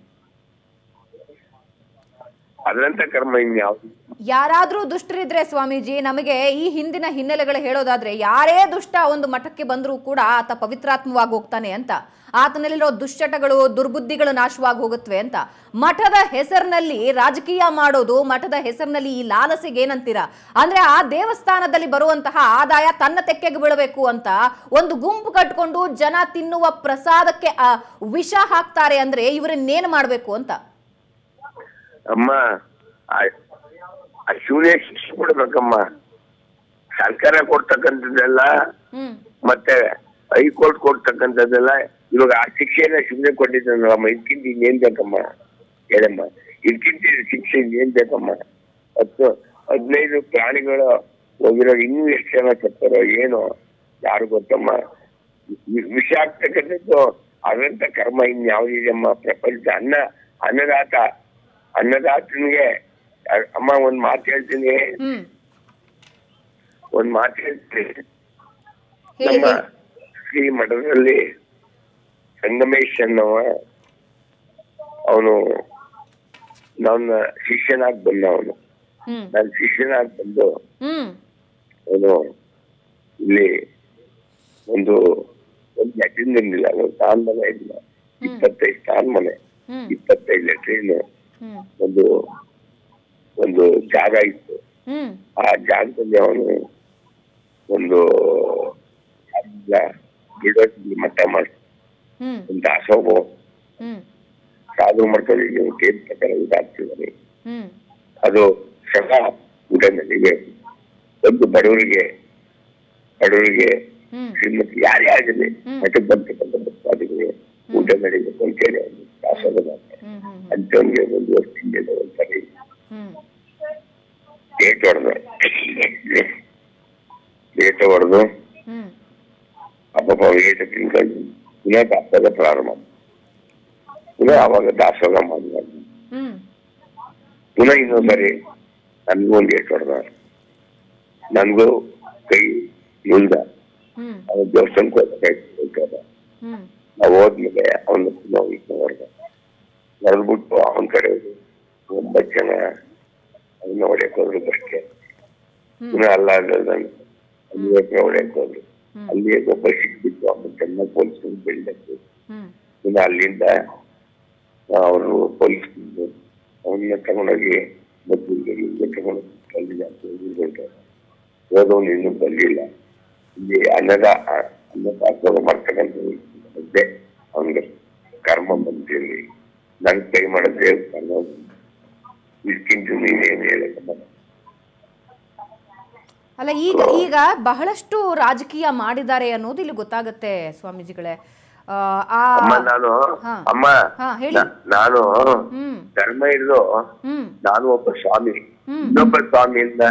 ಅದರಂತ ಕರ್ಮ ಇನ್ಯಾವ್ದು? ಯಾರಾದ್ರೂ ದುಷ್ಟರಿದ್ರೆ ಸ್ವಾಮೀಜಿ, ನಮಗೆ ಈ ಹಿಂದಿನ ಹಿನ್ನೆಲೆಗಳು ಹೇಳೋದಾದ್ರೆ ಯಾರೇ ದುಷ್ಟ ಒಂದು ಮಠಕ್ಕೆ ಬಂದರೂ ಕೂಡ ಆತ ಪವಿತ್ರಾತ್ಮವಾಗಿ ಹೋಗ್ತಾನೆ ಅಂತ, ಆತನಲ್ಲಿರೋ ದುಶ್ಚಟಗಳು ದುರ್ಬುದ್ಧಿಗಳು ನಾಶವಾಗಿ ಹೋಗುತ್ತವೆ ಅಂತ. ಮಠದ ಹೆಸರಿನಲ್ಲಿ ರಾಜಕೀಯ ಮಾಡೋದು, ಮಠದ ಹೆಸರಿನಲ್ಲಿ ಈ ಲಾಲಸೆಗೆ ಏನಂತೀರಾ? ಅಂದ್ರೆ ಆ ದೇವಸ್ಥಾನದಲ್ಲಿ ಬರುವಂತಹ ಆದಾಯ ತನ್ನ ತೆಕ್ಕೆಗೆ ಬೀಳಬೇಕು ಅಂತ ಒಂದು ಗುಂಪು ಕಟ್ಕೊಂಡು ಜನ ತಿನ್ನುವ ಪ್ರಸಾದಕ್ಕೆ ವಿಷ ಹಾಕ್ತಾರೆ ಅಂದ್ರೆ ಇವರನ್ನೇನು ಮಾಡ್ಬೇಕು ಅಂತ? ಅಮ್ಮ ಶಿವನೇ ಶಿಕ್ಷೆ ಕೊಡ್ಬೇಕಮ್ಮ. ಸರ್ಕಾರ ಕೊಡ್ತಕ್ಕಂಥದ್ದೆಲ್ಲ ಮತ್ತೆ ಹೈಕೋರ್ಟ್ ಕೊಡ್ತಕ್ಕಂಥದ್ದೆಲ್ಲ ಇವಾಗ ಆ ಶಿಕ್ಷೆನ ಶಿವನೇ ಕೊಟ್ಟಿದ್ದಮ್ಮ. ಇದಕ್ಕಿಂತ ಇನ್ನೇನ್ ಬೇಕಮ್ಮ ಹೇಳಮ್ಮ? ಇದಕ್ಕಿಂತ ಶಿಕ್ಷೆ ಇನ್ನೇನ್ ಬೇಕಮ್ಮ? 15 ಪ್ರಾಣಿಗಳು ಹೋಗಿರೋ ಇನ್ನೂ ಎಷ್ಟು ಜನ ಸತ್ತಾರೋ ಏನೋ ಯಾರು ಗೊತ್ತಮ್ಮ. ವಿಷ ಆಗ್ತಕ್ಕಂಥದ್ದು ಅದಂತ ಕರ್ಮ ಇನ್ಯಾವುದಿದೆಯಮ್ಮ ಪ್ರಪಂಚ. ಅನ್ನದಾತನಿಗೆ ಅಮ್ಮ ಒಂದ್ ಮಾತು ಹೇಳ್ತೀನಿ. ನಮ್ಮ ಶ್ರೀ ಮಠದಲ್ಲಿ ಸಂಗಮೇಶ್ ಅನ್ನವ ಅವನು ನನ್ನ ಶಿಷ್ಯನಾಗಿ ಬಂದ. ನನ್ನ ಶಿಷ್ಯನಾಗಿ ಬಂದು ಅವನು ಇಲ್ಲಿ ಒಂದು ಲೆಟ್ರಿನ್ ಇಲ್ಲ, ಒಂದು ಸ್ಥಾನ ಮನೆ ಇಲ್ಲ, 25 ಸ್ಥಾನ ಮನೆ, 25 ಲೆಟ್ರಿನ್, ಒಂದು ಜಾಗ ಇತ್ತು. ಆ ಜಾಗದಲ್ಲಿ ಅವನು ಒಂದು ಮಠ ಮಾಡಿ ಒಂದು ದಾಸೋಹ ಸಾಧು ಮಠದಲ್ಲಿ ನೀವು ಟೇಪ್ ಪ್ರಕಾರ ಇದಾಗ್ತಿದ್ದಾನೆ. ಅದು ಸದಾ ಊಟ ನಡಿಗೆ ಒಂದು ಬಡವರಿಗೆ ಶ್ರೀಮತಿ ಯಾರ್ಯಾಗಲಿ ಮಠಕ್ಕೆ ಬರ್ತಕ್ಕಂಥ ಭಕ್ತಾದಿಗಳಿಗೆ ಊಟ ನಡಿಬೇಕು ಅಂತೇಳಿ ಒಂದು ದಾಸೋಹ ಮಾಡ್ತಾರೆ. ಅಂತವನಿಗೆ ಒಂದು ವರ್ಷದಿಂದ ಒಂದ್ಸರಿ ಏಟ ಹೊಡೆದು ಅಪ್ಪ ಏಟ ತಿನ್ಕೊಂಡು ಪುನಃ ದಾಸೋಹ ಪ್ರಾರಂಭ, ಪುನಃ ಅವಾಗ ದಾಸೋಹ ಮಾಡಿದ. ಪುನಃ ಇನ್ನೊಂದ್ಸರಿ ನನ್ಗೂ ಒಂದು ಏಟ್ ಹೊಡೆದ, ನನ್ಗೂ ಕೈ ಮುಳ್ದ. ಅವನ ದೇವಸ್ಥಾನಕ್ಕೆ ಹೋಗ್ಬೇಕಾಯ್ತು. ನಾವು ಹೋದ್ಮೇಲೆ ಅವನ ಪುನಃ ಹೊಡೆದ. ಹೊಡೆದ್ಬಿಟ್ಟು ಅವನ ಕಡೆ 9 ಜನ ಅದನ್ನ ಹೊಡೆಯಕ್ ಹೋದ್ರು. ಬಸ್ಗೆ ಪುನಃ ಅಲ್ಲ ಅಲ್ಲಿ ಹೊಡೆಯಕ್ ಹೋದ್ರು. ಅಲ್ಲಿ ಒಬ್ಬ ಸಿಕ್ಬಿಟ್ಟು ಅವನು ಚೆನ್ನಾಗಿ ಪೊಲೀಸ್ ಬೆಳೆದಕ್ಕೆ. ಪುನಃ ಅಲ್ಲಿಂದ ಅವರು ಪೊಲೀಸ್ ಅವನ್ನ ತಗೊಂಡೋಗಿ ಮದ್ದೂರಿಗೆ ತಗೊಂಡೋಗಿ ಅಲ್ಲಿ ಹೋದವನು ಇನ್ನೂ ಬರ್ಲಿಲ್ಲ. ಇಲ್ಲಿ ಅನ್ನದಾಸೋಹ ಮಾಡ್ತಕ್ಕಂಥ ಅವನಿಗೆ ಕರ್ಮ ಬಂದಿರಲಿ, ನನ್ ಕೈ ಮಾಡಿದ್ರೆ ಇದಕ್ಕಿಂತ ನೀನೇನು ಹೇಳಕ್ಕ. ಅಲ್ಲ, ಈಗ ಬಹಳಷ್ಟು ರಾಜಕೀಯ ಮಾಡಿದ್ದಾರೆ ಅನ್ನೋದು ಇಲ್ಲಿ ಗೊತ್ತಾಗತ್ತೆ ಸ್ವಾಮೀಜಿಗಳೇ. ನಾನು ಧರ್ಮ ಇರೋದು, ನಾನು ಒಬ್ಬ ಸ್ವಾಮಿ, ಇನ್ನೊಬ್ಬ ಸ್ವಾಮಿಯಿಂದ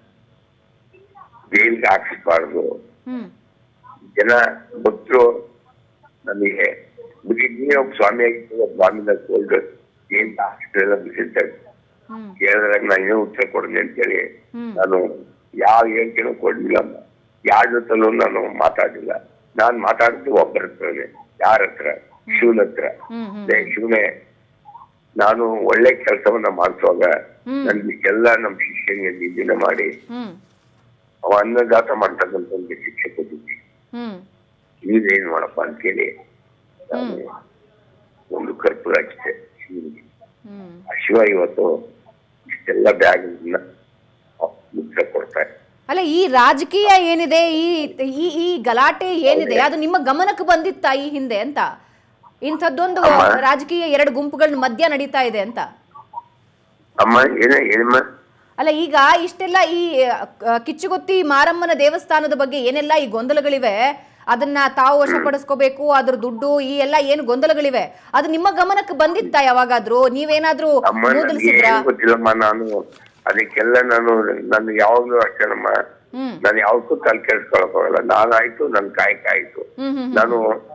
ಜೈಲ್ಗೆ ಹಾಕಿಸ್ಬಾರ್ದು. ಜನ ಭಕ್ತರು ನನಗೆ ನೀನೇ ಒಬ್ಬ ಸ್ವಾಮಿ ಆಗಿತ್ತು, ಒಬ್ಬ ಸ್ವಾಮಿನ ಕೋಲ್ಡ್ ಏನ್ ಹಾಸ್ಪಿಟಲ್ ಬಿಸಿರ್ತಾರೆ ಕೇಳಿದಾಗ ನಾನು ಏನೋ ಉತ್ತರ ಕೊಡ್ತೀನಿ ಅಂತೇಳಿ ನಾನು ಯಾವ ಹೇಳಿಕೆನೂ ಕೊಡ್ಲಿಲ್ಲ. ಯಾರ ಜೊತೆಲೂ ನಾನು ಮಾತಾಡಿಲ್ಲ. ನಾನ್ ಮಾತಾಡಿದ್ದು ಒಬ್ಬರ ಹತ್ರನೇ. ಯಾರ ಹತ್ರ? ಶಿವನ ಹತ್ರ. ಶಿವನೇ, ನಾನು ಒಳ್ಳೆ ಕೆಲಸವನ್ನ ಮಾಡಿಸುವಾಗ ನನ್ಗೆಲ್ಲ ನಮ್ ಶಿಷ್ಯನಿಗೆ ನಿಧಿನ ಮಾಡಿ ಅವ ಅನ್ನದಾತ ಮಾಡ್ತಕ್ಕಂಥ ಒಂದು ಶಿಕ್ಷೆ ಕೊಟ್ಟಿದ್ವಿ. ನೀವೇನ್ ಮಾಡಪ್ಪ ಅಂತೇಳಿ ನಾನು ಒಂದು ಕರ್ಪೂರ ಹಚ್ಚಿದೆ ಶಿವನಿಗೆ. ಆ ಶಿವ ಇವತ್ತು ಇಷ್ಟೆಲ್ಲ ಬ್ಯಾಗ್ ಮುಚ್ಚ ಕೊಡ್ತಾರೆ. ಅಲ್ಲ, ಈ ರಾಜಕೀಯ ಏನಿದೆ, ಈ ಗಲಾಟೆ ಏನಿದೆ, ಅದು ನಿಮ್ಮ ಗಮನಕ್ಕೆ ಬಂದಿತ್ತಾ ಈ ಹಿಂದೆ ಅಂತ? ಇಂಥದ್ದೊಂದು ರಾಜಕೀಯ ಎರಡು ಗುಂಪುಗಳ ಮಧ್ಯ ನಡೀತಾ ಇದೆ ಅಂತ. ಅಮ್ಮ ಏನಮ್ಮ ಅಲ್ಲ, ಈಗ ಇಷ್ಟೆಲ್ಲ ಈ ಕಿಚ್ಚುಗುತ್ತಿ ಮಾರಮ್ಮನ ದೇವಸ್ಥಾನದ ಬಗ್ಗೆ ಏನೆಲ್ಲ ಈ ಗೊಂದಲಗಳಿವೆ, ಅದನ್ನ ತಾವು ವಶಪಡಿಸ್ಕೋಬೇಕು, ಅದ್ರ ದುಡ್ಡು, ಈ ಎಲ್ಲ ಏನು ಗೊಂದಲಗಳಿವೆ, ಅದು ನಿಮ್ಮ ಗಮನಕ್ಕೆ ಬಂದಿತ್ತ ಯಾವಾಗಾದ್ರೂ? ನೀವೇನಾದ್ರೂ ಮೂದಲಿಸಿದ್ರಾ? ಗೊತ್ತಿಲ್ಲಮ್ಮ, ನಾನು ಅದಕ್ಕೆಲ್ಲ ನಾನು ಯಾವಾಗ್ಲೂ ಅಷ್ಟೇನಮ್ಮ, ನಾನು ಯಾವಕ್ಕೂ ತಲೆ ಕೆಡ್ಸ್ಕೊಳಕ್ ಹೋಗಲ್ಲ. ನಾನಾಯ್ತು ನನ್ ಕಾಯ್ಕಾಯ್ತು. ನಾನು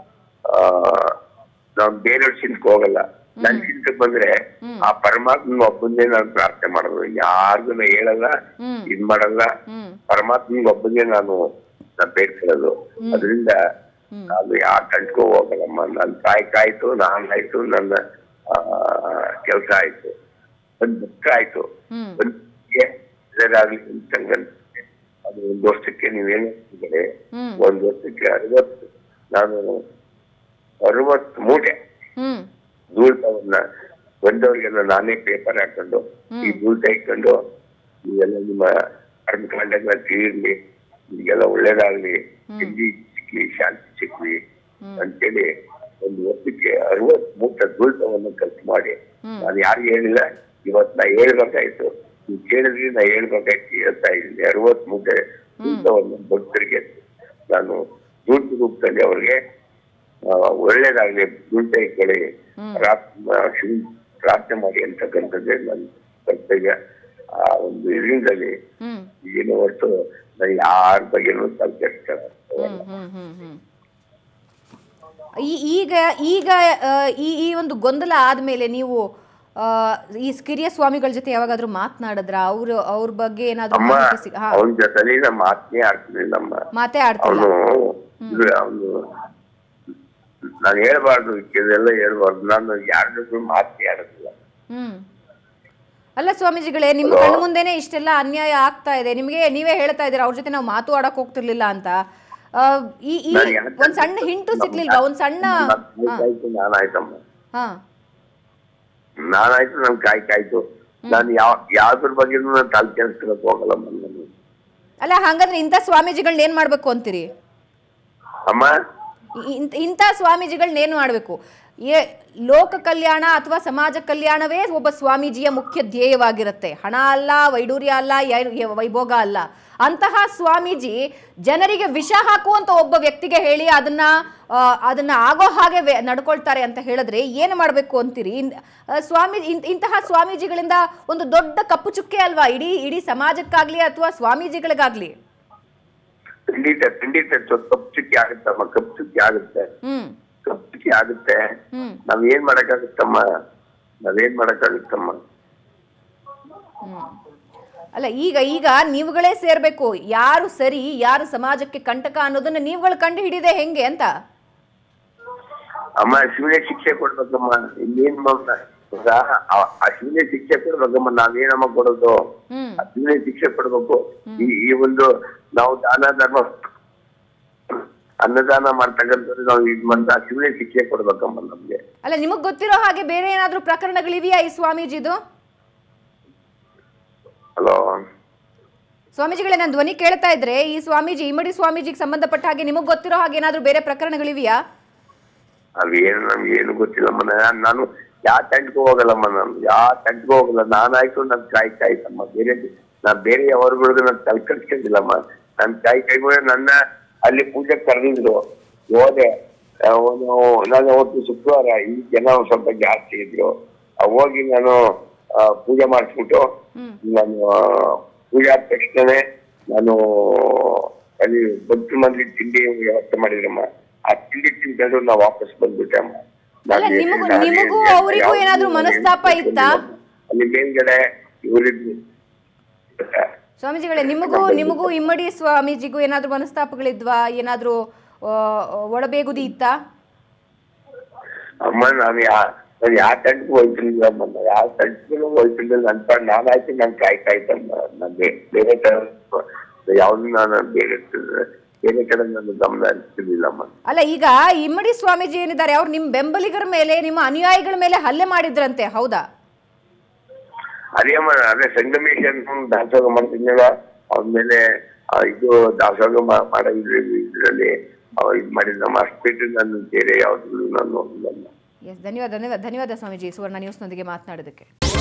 ಬೇರೆಯವ್ರ ಚಿಂತಕ್ಕೆ ಹೋಗಲ್ಲ. ನನ್ ಚಿಂತಕ್ಕೆ ಬಂದ್ರೆ ಆ ಪರಮಾತ್ಮನ ಒಬ್ಬಂದೇ ನಾನು ಪ್ರಾರ್ಥನೆ ಮಾಡೋದು, ಯಾರಿಗೂ ಹೇಳಲ್ಲ, ಇದ್ ಮಾಡಲ್ಲ. ಪರಮಾತ್ಮನ ಒಬ್ಬಂದೇ ನಾನು ಬೇಡ್ಕೊಳ್ಳೋದು. ಅದರಿಂದ ನಾನು ಯಾರ ತಂಟ್ಕೋ ಹೋಗಲ್ಲಮ್ಮ. ನನ್ ಕಾಯ್ಕಾಯ್ತು, ನಾನಾಯ್ತು, ನನ್ನ ಕೆಲ್ಸ ಆಯ್ತು, ಒಂದ್ ದುಃಖ ಆಯ್ತು, ಒಂದಾಗ್ಲಿ ಅದು 1 ವರ್ಷಕ್ಕೆ ನೀವೇನು ಹೇಳ್ತಿದ್ದಾರೆ, 1 ವರ್ಷಕ್ಕೆ 60 ನಾನು 60 ಮೂಟೆ ಧೂಳ್ತವನ್ನ ಬಂದವ್ರಿಗೆಲ್ಲ ನಾನೇ ಪೇಪರ್ ಹಾಕೊಂಡು ಈ ಧೂಳ್ತ ಇಟ್ಕೊಂಡು ನೀವೆಲ್ಲ ನಿಮ್ಮ ಕರ್ಮಕಾಂಡಗಳ ತೀರ್ಲಿ, ನಿಮ್ಗೆಲ್ಲ ಒಳ್ಳೇದಾಗ್ಲಿ, ತಿಂಡಿ ಸಿಕ್ಲಿ, ಶಾಂತಿ ಸಿಕ್ಲಿ ಅಂತೇಳಿ 1 ವರ್ಷಕ್ಕೆ 60 ಮೂಟೆ ಧೂಳ್ತವನ್ನು ಖರ್ಚು ಮಾಡಿ ನಾನು ಯಾರಿಗೂ ಹೇಳಿಲ್ಲ. ಇವತ್ತು ನಾ ಹೇಳ್ಬೇಕಾಯ್ತು, ನೀವು ಕೇಳಿದ್ರಿ, ನಾ ಹೇಳ್ಬೇಕಾಯ್ತು, ಹೇಳ್ತಾ ಇದ್ದೀನಿ. 60 ಮೂಟೆ ಧೂಳ್ತವನ್ನು ಭಕ್ತರಿಗೆ ನಾನು ಧೂಳ್ತ ರೂಪದಲ್ಲಿ ಅವ್ರಿಗೆ ಒಳ್ಳೇದಾಗ್ಲಿ, ಧೂಳ್ತ ಇಟ್ಕೊಳ್ಳಿ, ಪ್ರಾರ್ಥನೆ ಮಾಡಿ ಅಂತಕ್ಕಂಥದ್ದೇ ನನ್ನ ಕರ್ತವ್ಯ. ಆ ಒಂದು ಇದರಿಂದಲೇ ಏನೋ ಹೊರತು ನಾನು ಯಾರ ಬಗ್ಗೆನೂ ತಲೆಕೆಡ್ಸ್ಕೊಳ್ಳ. ಈಗ ಈಗ ಈ ಒಂದು ಗೊಂದಲ ಆದ್ಮೇಲೆ ನೀವು ಈ ಕಿರಿಯ ಸ್ವಾಮಿಗಳ ಜೊತೆ ಯಾವಾಗಾದ್ರೂ ಮಾತನಾಡಿದ್ರ? ಅವ್ರ ಬಗ್ಗೆ ಏನಾದ್ರು ಅವನ ಜೊತೆ ನಾ ಮಾತೇ ಆಡ್ತಿರ್ಲಿಲ್ಲಮ್ಮ. ಮಾತೇ ಆಡ್ತಿಲ್ಲ ಅವನು. ನಾನು ಹೇಳ್ಬಾರ್ದು, ಇದೆಲ್ಲ ಹೇಳ್ಬಾರ್ದು, ನಾನು ಯಾರ ಜೊತೆ ಮಾತೇ ಆಡೋದಿಲ್ಲ. ಅಲ್ಲ ಸ್ವಾಮೀಜಿಗಳೇ, ನಿಮ್ಮ ಕಣ್ಣು ಮುಂದೆನೆ ಇಷ್ಟೆಲ್ಲ ಅನ್ಯಾಯ ಆಗ್ತಾ ಇದೆ, ನಿಮ್ಗೆ ನೀವೇ ಹೇಳ್ತಾ ಇದ್ದೀರಾ ಅವ್ರ ಜೊತೆ ನಾವು ಮಾತು ಆಡಕ್ ಹೋಗ್ತಿರ್ಲಿಲ್ಲ ಅಂತ. ಈ ಒಂದ್ ಸಣ್ಣ ಹಿಂಟು ಸಿಕ್ಲಿಲ್ವಾ? ಒಂದ್ ಸಣ್ಣ ನಾನಾಯ್ತು ನನ್ ಕಾಯ್ಕಾಯ್ತು. ನಾನು ಯಾವ್ದ್ರ ಬಗ್ಗೆ ನಾನು ತಲೆ ಕೆಡ್ಸ್ಕೊಳಕ್ ಹೋಗಲ್ಲ. ಅಲ್ಲ, ಹಂಗಂದ್ರೆ ಇಂಥ ಸ್ವಾಮೀಜಿಗಳನ್ನ ಏನ್ ಮಾಡ್ಬೇಕು ಅಂತೀರಿ? ಅಮ್ಮ, ಇಂಥ ಸ್ವಾಮೀಜಿಗಳನ್ನ ಏನ್ ಮಾಡ್ಬೇಕು? ಲೋಕ ಕಲ್ಯಾಣ ಅಥವಾ ಸಮಾಜ ಕಲ್ಯಾಣವೇ ಒಬ್ಬ ಸ್ವಾಮೀಜಿಯ ಮುಖ್ಯ ಧ್ಯೇಯವಾಗಿರುತ್ತೆ. ಹಣ ಅಲ್ಲ, ವೈಡೂರ್ಯ ಅಲ್ಲ, ವೈಭೋಗ ಅಲ್ಲ. ಅಂತಹ ಸ್ವಾಮೀಜಿ ಜನರಿಗೆ ವಿಷ ಹಾಕುವಂತ ಒಬ್ಬ ವ್ಯಕ್ತಿಗೆ ಹೇಳಿ ಅದನ್ನ ಆಗೋ ಹಾಗೆ ನಡ್ಕೊಳ್ತಾರೆ ಅಂತ ಹೇಳಿದ್ರೆ ಏನು ಮಾಡ್ಬೇಕು ಅಂತೀರಿ? ಇಂತಹ ಸ್ವಾಮೀಜಿಗಳಿಂದ ಒಂದು ದೊಡ್ಡ ಕಪ್ಪು ಚುಕ್ಕೆ ಅಲ್ವಾ ಇಡೀ ಸಮಾಜಕ್ಕಾಗ್ಲಿ ಅಥವಾ ಸ್ವಾಮೀಜಿಗಳಿಗಾಗ್ಲಿ? ಖಂಡಿತ ಕಪ್ಪು ಚುಕ್ಕಿ ಆಗುತ್ತಮ್ಮ, ಕಪ್ಪು ಚುಕ್ಕಿ ಆಗುತ್ತೆ, ಕಪ್ಪು ಚುಕ್ಕಿ ಆಗುತ್ತೆ. ನಾವೇನ್ ಮಾಡಕ್ಕಾಗುತ್ತಮ್ಮ? ಅಲ್ಲ, ಈಗ ನೀವುಗಳೇ ಸೇರ್ಬೇಕು, ಯಾರು ಸರಿ ಯಾರು ಸಮಾಜಕ್ಕೆ ಕಂಟಕ ಅನ್ನೋದನ್ನ ನೀವುಗಳು ಕಂಡು ಹಿಡಿದೆ ಹೆಂಗೆ ಅಂತ. ಅಮ್ಮ, ಶಿವನೇ ಶಿಕ್ಷೆ ಕೊಡ್ಬೇಕಮ್ಮ. ಇನ್ನೇನ್ ಶಿವನೇ ಶಿಕ್ಷೆ ಕೊಡ್ಬೇಕಮ್ಮ. ನಾವೇನಮ್ಮ ಕೊಡೋದು? ಶಿವನೇ ಶಿಕ್ಷೆ ಕೊಡ್ಬೇಕು. ಈ ಒಂದು ನಾವು ದಾನ ಧರ್ಮ ಅನ್ನದಾನ ಮಾಡ್ತಕ್ಕಂಥದ್ದು ನಾವು ಇದ್ ಮಾಡ್ತಾ ಶಿವನೇ ಶಿಕ್ಷೆ ಕೊಡ್ಬೇಕಮ್ಮ ನಮ್ಗೆ. ಅಲ್ಲ, ನಿಮಗ್ ಗೊತ್ತಿರೋ ಹಾಗೆ ಬೇರೆ ಏನಾದ್ರೂ ಪ್ರಕರಣಗಳಿವೆಯಾ ಈ ಸ್ವಾಮೀಜಿದು? ಹಲೋ ಸ್ವಾಮೀಜಿಗಳೇ, ನನ್ನ ಧ್ವನಿ ಕೇಳ್ತಾ ಇದ್ರೆ ಈ ಸ್ವಾಮೀಜಿ ಇಮ್ಮಡಿ ಸ್ವಾಮೀಜಿಗೆ ಸಂಬಂಧಪಟ್ಟ ಹಾಗೆ ನಿಮಗ್ ಗೊತ್ತಿರೋ ಹಾಗೆ ಏನಾದ್ರೂ ಬೇರೆ ಪ್ರಕರಣಗಳಿವೆಯಾ? ಅವೇನು ನಮ್ಗೆ ಏನು ಗೊತ್ತಿಲ್ಲಮ್ಮ. ನಾನು ಯಾವ ತಂಟ್ಗೂ ಹೋಗಲ್ಲಮ್ಮ, ನಾನು ಯಾವ ತಂಟ್ಗೂ ಹೋಗಲ್ಲ. ನಾನಾಯ್ತು ನನ್ ಕಾಯ್ತಾಯ್ತಮ್ಮ. ಬೇರೆ ಅವರುಗಳಿಗೆ ನಾನು ತಲೆ ಕೆಡ್ಸ್ಕೊಂಡಿಲ್ಲಮ್ಮ. ನನ್ ಕಾಯ್ಕೊಂಡು ನನ್ನ ಅಲ್ಲಿ ಪೂಜೆ ಕರೆದಿದ್ರು, ಹೋದೆ. ನಾನು ಅವತ್ತು ಶುಕ್ರವಾರ, ಈ ಜನ ಸ್ವಲ್ಪ ಜಾಸ್ತಿ ಇದ್ರು. ಹೋಗಿ ನಾನು ಪೂಜೆ ಮಾಡಿಸ್ಬಿಟ್ಟು ನಾನು ಪೂಜೆ ಆದ ತಕ್ಷಣನೇ ನಾನು ಅಲ್ಲಿ ಭಕ್ತಿ ಮಂದಿ ತಿಂಡಿ ವ್ಯವಸ್ಥೆ ಮಾಡಿದ್ರಮ್ಮ. ಆ ತಿಂಡಿ ತಿಂದು ನಾವು ವಾಪಸ್ ಬಂದ್ಬಿಟ್ಟೆ ಅಮ್ಮ. ನಿಮಗೂ ಅವರಿಗೂ ಏನಾದ್ರೂ ಮನಸ್ತಾಪ ಇತ್ತಾ? ಅಲ್ಲಿ ಮೇಲ್ಗಡೆ ಇವರಿದ್ರು ಸ್ವಾಮೀಜಿಗಳೇ, ನಿಮಗೂ ಇಮ್ಮಡಿ ಸ್ವಾಮೀಜಿಗೂ ಏನಾದ್ರೂ ಮನಸ್ತಾಪಗಳಿದ್ವಾ? ಏನಾದ್ರೂ ಒಳಬೇಗುದಿ ಇತ್ತಾ? ಅಮ್ಮ, ನಾನು ಯಾವ ತಂಟು ಹೋಯ್ತಿಲ್ಲಮ್ಮ. ಯಾವ ತಂಟು ಹೋಯ್ತಿಲ್ಲ. ನಾನಾಯ್ತು ನನ್ ಕಾಯ್ತಾಯ್ತಮ್ಮ. ನಾನು ಬೇರೆ ತರ ಯಾವ್ದು ನಾನು ಬೇರೆ ಕಡೆ ನನ್ನ ಗಮನ ಹರಿಸ್ತಿರ್ಲಿಲ್ಲಮ್ಮ. ಅಲ್ಲ, ಈಗ ಇಮ್ಮಡಿ ಸ್ವಾಮೀಜಿ ಏನಿದ್ದಾರೆ ಅವ್ರು ನಿಮ್ ಬೆಂಬಲಿಗರ ಮೇಲೆ, ನಿಮ್ಮ ಅನುಯಾಯಿಗಳ ಮೇಲೆ ಹಲ್ಲೆ ಮಾಡಿದ್ರಂತೆ, ಹೌದಾ? ಅದೇ ಅಮ್ಮ, ಅದೇ ಸಂಗಮೇಶನ್ ದಾಸೋಹ ಮಾಡ್ತಿದ್ನಲ್ಲ, ಅವ್ರ ಮೇಲೆ ಇದು ದಾಸೋಹ ಮಾಡೋ ಇದ್ರಲ್ಲಿ ಇದು ಮಾಡಿದ ನಮ್ಮ ಅಷ್ಟು ನಾನು ಬೇರೆ ಯಾವ್ದು ನಾನು ನೋಡಿಲ್ಲ. ಧನ್ಯವಾದ ಸ್ವಾಮೀಜಿ ಸುವರ್ಣ ನ್ಯೂಸ್ನೊಂದಿಗೆ ಮಾತನಾಡೋದಕ್ಕೆ.